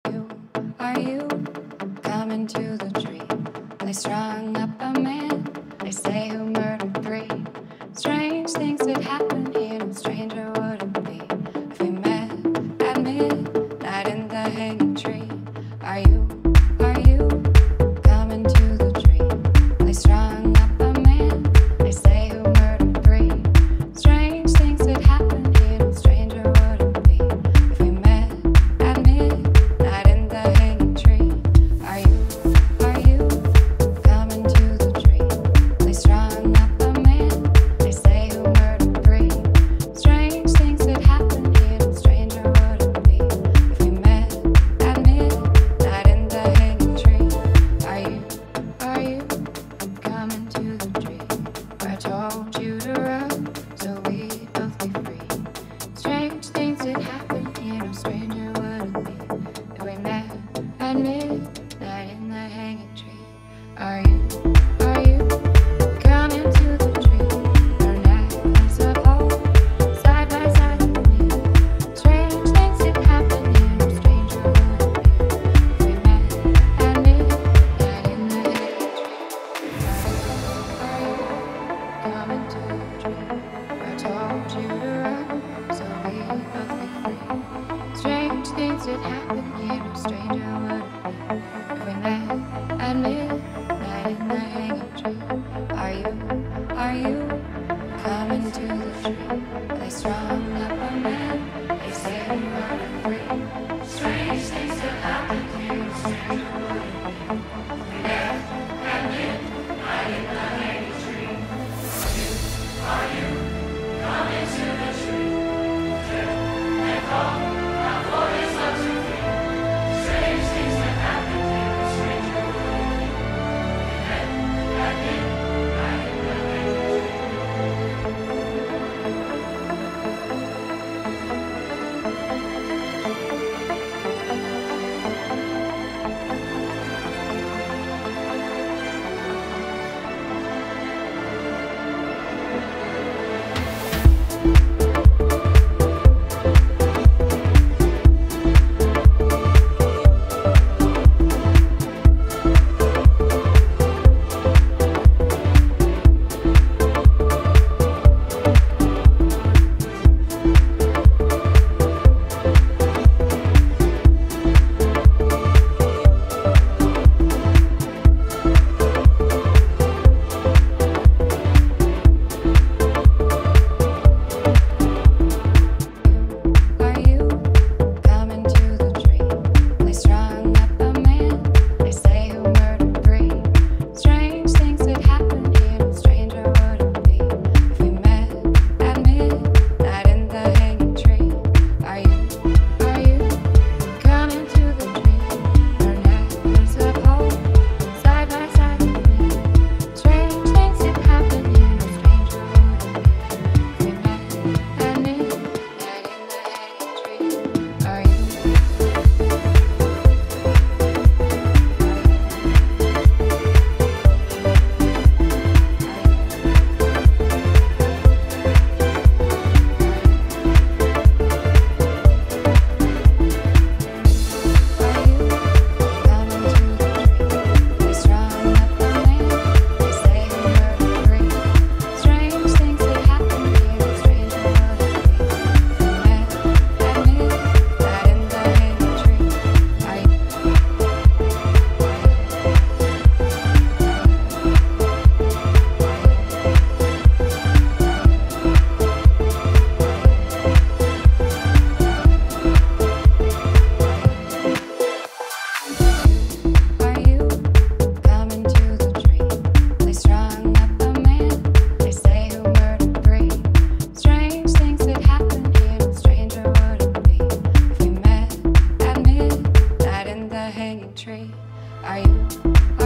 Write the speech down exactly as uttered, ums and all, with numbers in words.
you, are you coming to the tree? They strung up a man, they say who murdered three. Strange things that happen here, no stranger would it be if we met at midnight in the hanging tree. Are you, are you coming to the tree? They strung up a man, they say who murdered three. Strange things that happen here, no stranger would it be if we met at midnight in the hanging tree. Are you, are you coming to the tree? They strung up a man, they say who murdered three. Strange things that happen here, no stranger would it be if we met at midnight in the hanging tree. Are you, are you coming to the tree? I told you to run, so we'd both be free. Strange things that happen here, no stranger would it be if we met at midnight in the hanging tree. Are you, are you coming to the tree? Our necklace of hope, side by side with me. Strange things that happen here, no stranger would it be if we met at midnight in the hanging tree. Are you, are you coming to the tree? I told you to run, so we both be free. Strange things that happen here, no stranger would it be if we met at midnight in the hanging tree. Are you, are you coming to the tree? They strung up a man, they say we murdered three. Strange things that happen here, no stranger would it be if we met at midnight in the hanging tree. Are you coming to the tree? And call out for his love to free. Strange things that happen here, no stranger would it be if we met at midnight in the hanging tree. Are you coming to the tree? They strung up a man, they say who murdered three. Strange things that happen here, no stranger would it be if we met at midnight in the hanging tree. Are you, are you coming to the tree? Our necklace of hope, side by side with me. Strange things that happen here, no stranger would it be if we met at midnight in the hanging tree. Are you, are you coming to the tree? They strung up a man, they say who murdered three. Strange things that happen here, no stranger would it be if we met at midnight in the hanging tree. Are you, are you coming to the tree? They strung up a man, they say who murdered three. Strange things that happen here, no stranger would it be if we met at midnight in the hanging tree. Are you,